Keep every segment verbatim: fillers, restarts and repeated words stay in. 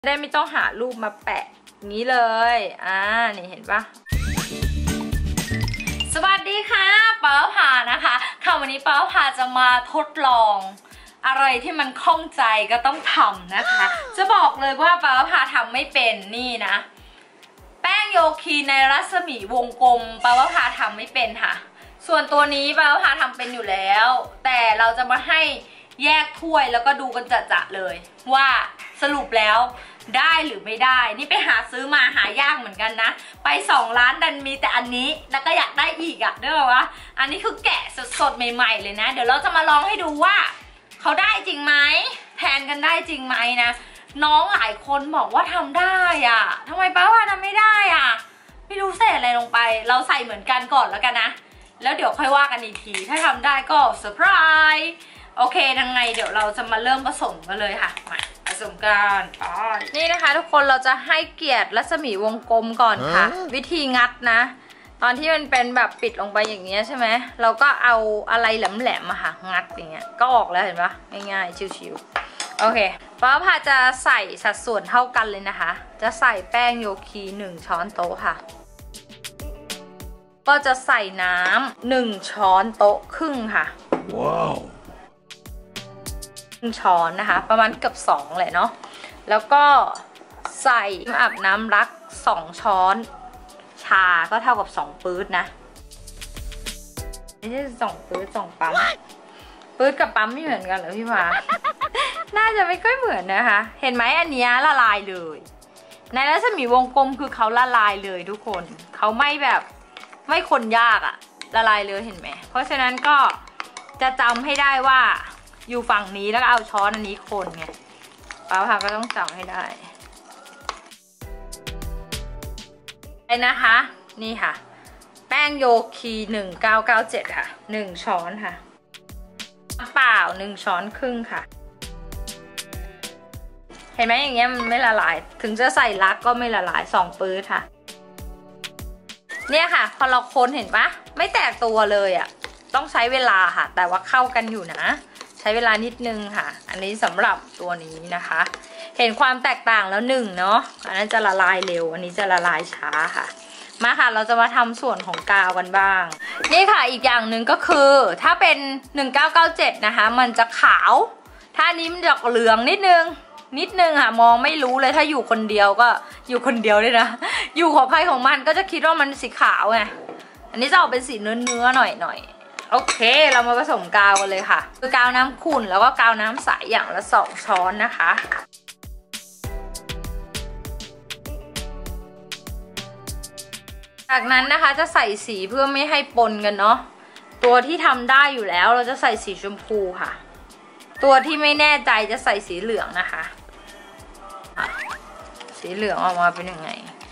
ได้ไม่ต้องหารูปมาแปะอย่างนี้เลย อ่า นี่เห็นปะสวัสดีค่ะป้าพานะคะค่ะวันนี้ป้าพาจะมาทดลองอะไรที่มันคล่องใจก็ต้องทำนะคะจะบอกเลยว่าป้าพาทำไม่เป็นนี่นะแป้งโยคีในรัศมีวงกลมป้าพาทำไม่เป็นค่ะส่วนตัวนี้ป้าพาทำเป็นอยู่แล้วแต่เราจะมาให้แยกถ้วยแล้วก็ดูกันจะๆเลยว่าสรุปแล้วได้หรือไม่ได้นี่ไปหาซื้อมาหายากเหมือนกันนะไปสองร้านดันมีแต่อันนี้แล้วก็อยากได้อีกอะเด้อวะอันนี้คือแกะสดๆใหม่ๆเลยนะเดี๋ยวเราจะมาลองให้ดูว่าเขาได้จริงไหมแทนกันได้จริงไหมนะน้องหลายคนบอกว่าทำได้อะทำไมป้าว่าทำไม่ได้อะไม่รู้ใส่อะไรลงไปเราใส่เหมือนกันก่อนแล้วกันนะแล้วเดี๋ยวค่อยว่ากันอีกทีถ้าทำได้ก็เซอร์ไพรส์โอเคยังไงเดี๋ยวเราจะมาเริ่มผสมกันเลยค่ะมาผสมกันไปนี่นะคะทุกคนเราจะให้เกียรติรัศมีวงกลมก่อนค่ะวิธีงัดนะตอนที่มันเป็นแบบปิดลงไปอย่างเงี้ยใช่ไหมเราก็เอาอะไรแหลมๆมาค่ะงัดอย่างเงี้ยก็ออกแล้วเห็นปะง่ายๆชิวๆโอเคป้าพาจะใส่สัดส่วนเท่ากันเลยนะคะจะใส่แป้งโยคีหนึ่งช้อนโต๊ะค่ะก็จะใส่น้ำหนึ่งช้อนโต๊ะครึ่งค่ะว้าวช้อนนะคะประมาณเกือบสองเลยเนาะแล้วก็ใส่อาบน้ำรักสองช้อนชาก็เท่ากับสองปื๊ดนะไม่ใช่สองปื๊ดสองปั๊มปื๊ดกับปั๊มไม่เหมือนกันเหรอพี่มา น่าจะไม่ค่อยเหมือนนะคะเห็นไหมอันนี้ละลายเลยในรัศมีวงกลมคือเขาละลายเลยทุกคนเขาไม่แบบไม่คนยากอะละลายเลยเห็นไหมเพราะฉะนั้นก็จะจำให้ได้ว่าอยู่ฝั่งนี้แล้วก็เอาช้อนอันนี้คนไงป้าพาก็ต้องจำให้ได้ไอ้นะคะนี่ค่ะแป้งโยคีหนึ่งเก้าเก้าเจ็ดค่ะหนึ่งช้อนค่ะน้ำเปล่าหนึ่งช้อนครึ่งค่ะเห็นไหมอย่างเงี้ยมันไม่ละลายถึงจะใส่ลักก็ไม่ละลายสองปื๊ดค่ะเนี่ยค่ะพอเราคนเห็นปะไม่แตกตัวเลยอ่ะต้องใช้เวลาค่ะแต่ว่าเข้ากันอยู่นะใช้เวลานิดนึงค่ะอันนี้สำหรับตัวนี้นะคะเห็นความแตกต่างแล้วหนึ่งเนาะอันนั้นจะละลายเร็วอันนี้จะละลายช้าค่ะมาค่ะเราจะมาทำส่วนของกาวกันบ้างนี่ค่ะอีกอย่างหนึ่งก็คือถ้าเป็นหนึ่งเก้าเก้าเจ็ดนะคะมันจะขาวถ้านี้มันจะเหลืองนิดนึงนิดนึงค่ะมองไม่รู้เลยถ้าอยู่คนเดียวก็อยู่คนเดียวเลยนะอยู่ของใครของมันก็จะคิดว่ามันสีขาวไงอันนี้จะออกเป็นสีเนื้อเนื้อหน่อยหน่อยโอเคเรามาผสมกาวกันเลยค่ะคือกาวน้ำขุ่นแล้วก็กาวน้ำใสอย่างละสองช้อนนะคะจากนั้นนะคะจะใส่สีเพื่อไม่ให้ปนกันเนาะตัวที่ทำได้อยู่แล้วเราจะใส่สีชมพูค่ะตัวที่ไม่แน่ใจจะใส่สีเหลืองนะคะสีเหลืองออกมาเป็นยังไง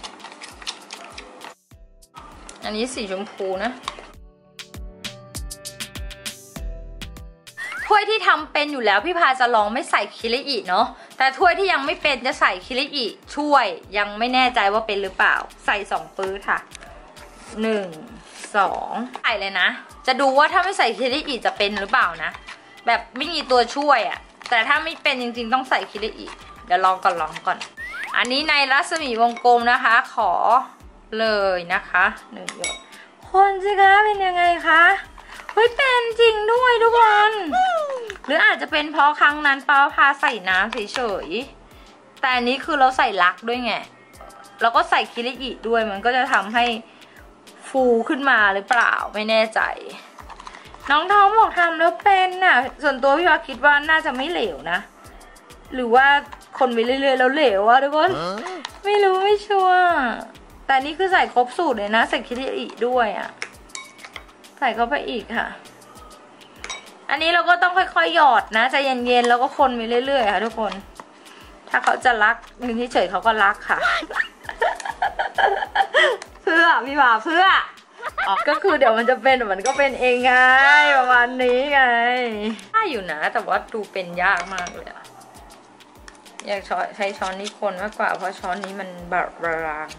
อันนี้สีชมพูนะถ้วยที่ทำเป็นอยู่แล้วพี่พาจะลองไม่ใส่คิริอิเนาะแต่ถ้วยที่ยังไม่เป็นจะใส่คิริอิช่วยยังไม่แน่ใจว่าเป็นหรือเปล่าใส่สองปื๊ดค่ะหนึ่งสองใส่เลยนะจะดูว่าถ้าไม่ใส่คิริอิจะเป็นหรือเปล่านะแบบไม่มีตัวช่วยอะแต่ถ้าไม่เป็นจริงๆต้องใส่คิริอิเดี๋ยวลองก่อนลองก่อนอันนี้ในรัศมีวงกลมนะคะขอเลยนะคะหนึ่งหยดคนสิคะเป็นยังไงคะเฮ้ยเป็นจริงด้วยทุกคนหรืออาจจะเป็นเพราะครั้งนั้นป้าพาใส่น้ำเฉยๆแต่อันนี้คือเราใส่ลักด้วยไงแล้วก็ใส่คิริอิด้วยมันก็จะทำให้ฟูขึ้นมาหรือเปล่าไม่แน่ใจน้องท้องบอกทำแล้วเป็นน่ะส่วนตัวพี่ว่าคิดว่าน่าจะไม่เหลวนะหรือว่าคนไปเรื่อยๆแล้วเหลวอะทุกคนไม่รู้ไม่ชัวร์แต่นี่คือใส่ครบสูตรเลยนะใส่คิริอิด้วยอะใส่เข้าไปอีกค่ะอันนี้เราก็ต้องค่อยๆหยอดนะใจเย็นๆแล้วก็คนไปเรื่อยๆค่ะทุกคนถ้าเขาจะรักนึงเฉยๆเขาก็รักค่ะเพื่อพี่บ่าเพื่อก็คือเดี๋ยวมันจะเป็นเดี๋ยวมันก็เป็นเองไงประมาณนี้ไงได้อยู่นะแต่ว่าดูเป็นยากมากเลยอะอยากใช้ช้อนนี้คนมากกว่าเพราะช้อนนี้มันบาบาง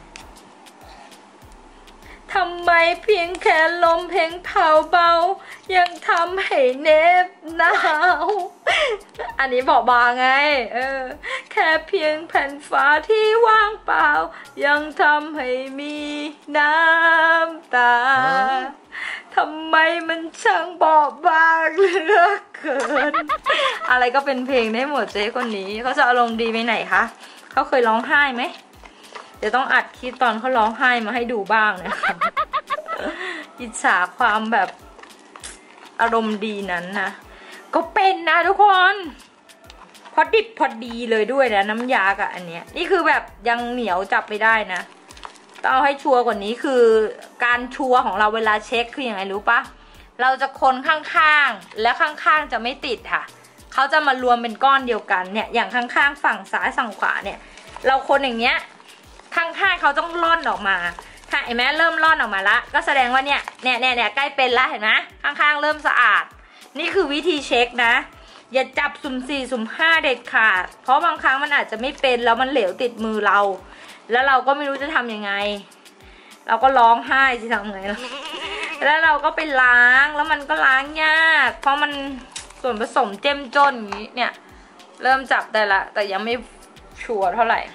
ทำไมเพียงแค่ลมเพลงเผาเบายังทำให้เน็บหนาวอันนี้บอกบางไงเออแค่เพียงแผ่นฟ้าที่ว่างเปล่ายังทำให้มีน้ำตาทำไมมันช่างบอบบางเหลือเกินอะไรก็เป็นเพลงได้หมดเจ๊คนนี้เขาจะอารมณ์ดีไปไหนคะเขาเคยร้องไห้ไหมเดี๋ยวต้องอัดคลิปตอนเขาร้องไห้มาให้ดูบ้างนะคะอิจฉาความแบบอารมณ์ดีนั้นนะก็เป็นนะทุกคนพอดิบพอดีเลยด้วยนะน้ำยากับอันเนี้ยนี่คือแบบยังเหนียวจับไม่ได้นะต้องเอาให้ชัวร์กว่านี้คือการชัวร์ของเราเวลาเช็คคืออย่างไรรู้ปะเราจะคนข้างๆแล้วข้างๆจะไม่ติดค่ะเขาจะมารวมเป็นก้อนเดียวกันเนี่ยอย่างข้างๆฝั่งซ้ายฝั่งขวาเนี่ยเราคนอย่างเงี้ยข้างๆเขาต้องล่อนออกมาถ้าเห็นไหมเริ่มล่อนออกมาละก็แสดงว่าเนี่ยเนี่ยเนี่ยเนี่ยใกล้เป็นละเห็นไหมข้างๆเริ่มสะอาดนี่คือวิธีเช็คนะอย่าจับสุ่มสี่สุ่มห้าเด็ดขาดเพราะบางครั้งมันอาจจะไม่เป็นแล้วมันเหลวติดมือเราแล้วเราก็ไม่รู้จะทำยังไงเราก็ร้องไห้สิทำไงล่ะแล้วเราก็ไปล้างแล้วมันก็ล้างยากเพราะมันส่วนผสมเจ้มจนอย่างนี้เนี่ยเริ่มจับได้ละแต่ยังไม่ชัวร์เท่าไหร่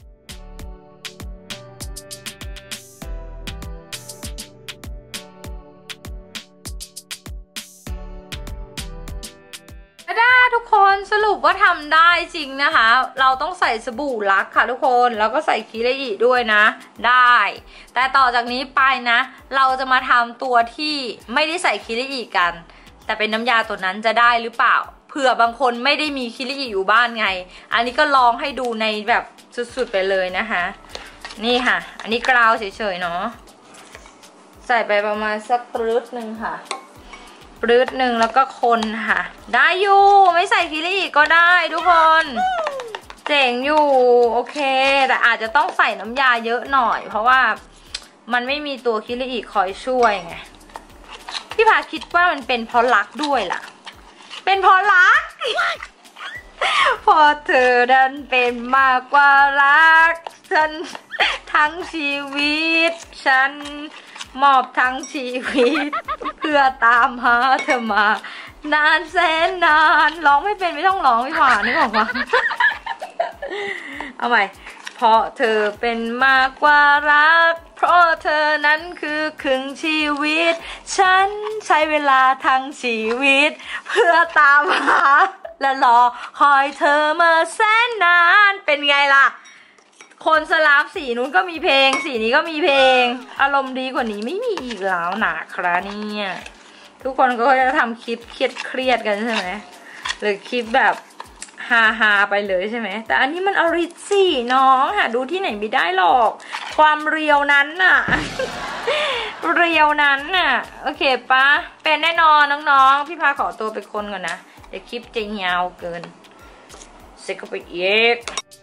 ได้ทุกคนสรุปว่าทำได้จริงนะคะเราต้องใส่สบู่ลักค่ะทุกคนแล้วก็ใส่คิริอิด้วยนะได้แต่ต่อจากนี้ไปนะเราจะมาทำตัวที่ไม่ได้ใส่คิริอิกันแต่เป็นน้ำยาตัวนั้นจะได้หรือเปล่าเผื่อบางคนไม่ได้มีคิริอิอยู่บ้านไงอันนี้ก็ลองให้ดูในแบบสุดๆไปเลยนะคะนี่ค่ะอันนี้กราวเฉยๆเนาะใส่ไปประมาณสักปรื๊ดนึงค่ะปรื๊ดหนึ่งแล้วก็คนค่ะได้อยู่ไม่ใส่คิริอิก็ได้ทุกคนเจ๋งอยู่โอเคแต่อาจจะต้องใส่น้ำยาเยอะหน่อยเพราะว่ามันไม่มีตัวคิริอิคอยช่วยไงพี่พาคิดว่ามันเป็นเพราะรักด้วยล่ะเป็นเพราะรัก พอเธอดันเป็นมากกว่ารักฉันทั้งชีวิตฉันมอบทั้งชีวิตเพื่อตามหาเธอมานานแสนนานร้องไม่เป็นไม่ต้องร้องพี่หวานนึกออกมา เอาใหม่เพราะเธอเป็นมากกว่ารักเพราะเธอนั้นคือครึ่งชีวิตฉันใช้เวลาทั้งชีวิตเพื่อตามหาและรอคอยเธอมาแสนนานเป็นไงล่ะคนสลับสีนู้นก็มีเพลงสีนี้ก็มีเพลงอารมณ์ดีกว่านี้ไม่มีอีกแล้วนะครับเนี่ยทุกคนก็จะทำคลิปเครียดเครียดกันใช่ไหมหรือคลิปแบบฮาฮาไปเลยใช่ไหมแต่อันนี้มันออริจิน้องหาดูที่ไหนไม่ได้หรอกความเรียวนั้นน่ะ เรียวนั้นน่ะโอเคปะเป็นแน่นอนน้องๆพี่พาขอตัวไปคนก่อนนะเดี๋ยวคลิปจะยาวเกินเซ็กไปเย็ก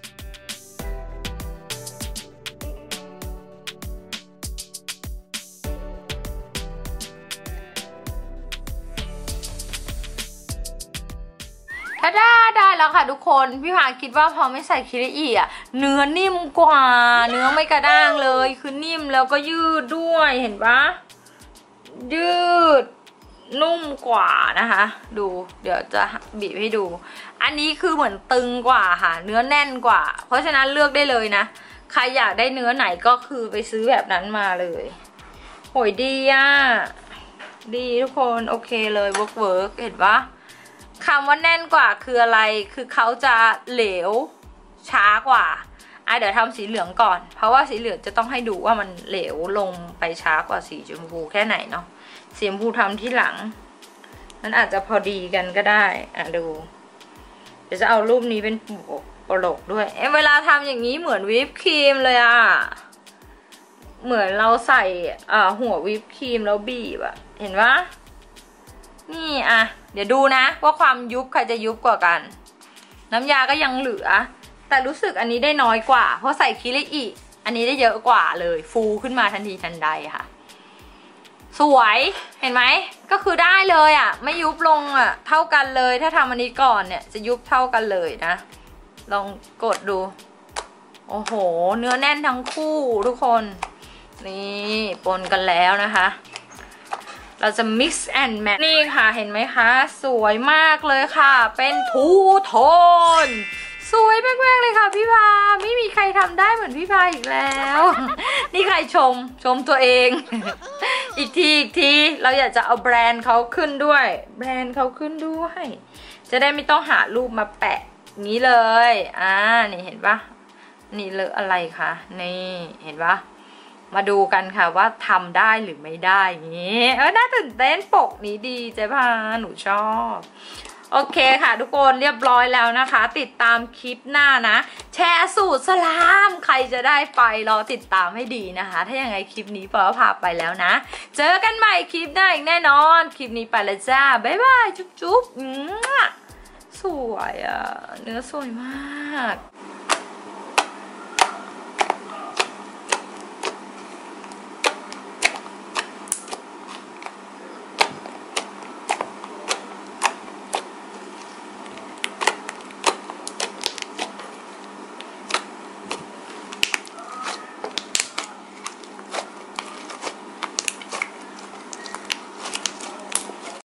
ถ้าได้ได้แล้วค่ะทุกคนพี่พาคิดว่าพอไม่ใส่คิริอิอ่ะเนื้อนิ่มกว่าเนื้อไม่กระด้างเลยคือนิ่มแล้วก็ยืดด้วยเห็นปะยืดนุ่มกว่านะคะดูเดี๋ยวจะบีบให้ดูอันนี้คือเหมือนตึงกว่าค่ะเนื้อแน่นกว่าเพราะฉะนั้นเลือกได้เลยนะใครอยากได้เนื้อไหนก็คือไปซื้อแบบนั้นมาเลยโหยดีอ่ะดีทุกคนโอเคเลยเวิร์กเวิร์กเห็นปะคำว่าแน่นกว่าคืออะไรคือเขาจะเหลวช้ากว่าอ่ะเดี๋ยวทำสีเหลืองก่อนเพราะว่าสีเหลืองจะต้องให้ดูว่ามันเหลวลงไปช้ากว่าสีชมพูแค่ไหนเนาะสีชมพูทำที่หลังมันอาจจะพอดีกันก็ได้อ่ะดูเดี๋ยวจะเอารูปนี้เป็นปลกด้วยเอ๊ะเวลาทำอย่างนี้เหมือนวิปครีมเลยอ่ะเหมือนเราใส่อ่าหัววิปครีมแล้วบีบอ่ะเห็นปะนี่อ่ะเดี๋ยวดูนะว่าความยุบใครจะยุบกว่ากันน้ำยาก็ยังเหลือแต่รู้สึกอันนี้ได้น้อยกว่าเพราะใส่คิริอิอันนี้ได้เยอะกว่าเลยฟูขึ้นมาทันทีทันใดค่ะสวยเห็นไหมก็คือได้เลยอ่ะไม่ยุบลงอ่ะเท่ากันเลยถ้าทำอันนี้ก่อนเนี่ยจะยุบเท่ากันเลยนะลองกดดูโอ้โหเนื้อแน่นทั้งคู่ทุกคนนี่ปนกันแล้วนะคะเราจะ mix and match นี่ค่ะเห็นไหมคะสวยมากเลยค่ะเป็นทูโทนสวยมากๆเลยค่ะพี่พาไม่มีใครทำได้เหมือนพี่พาอีกแล้วนี่ใครชมชมตัวเอง อีกทีอีกทีเราอยากจะเอาแบรนด์เขาขึ้นด้วยแบรนด์เขาขึ้นด้วยจะได้ไม่ต้องหารูปมาแปะนี้เลยอ่านี่เห็นปะนี่เลอะอะไรคะนี่เห็นปะมาดูกันค่ะว่าทำได้หรือไม่ได้อย่างนี้เออน่าตื่นเต้นปกนี้ดีเจ๊พาหนูชอบโอเคค่ะทุกคนเรียบร้อยแล้วนะคะติดตามคลิปหน้านะแชร์สูตรสลามใครจะได้ไปรอติดตามให้ดีนะคะถ้าอย่างไรคลิปนี้ปอพาไปแล้วนะเจอกันใหม่คลิปหน้าอีกแน่นอนคลิปนี้ไปแล้วจ้าบ๊ายบายจุ๊บจุ๊บสวยอ่ะเนื้อสวยมาก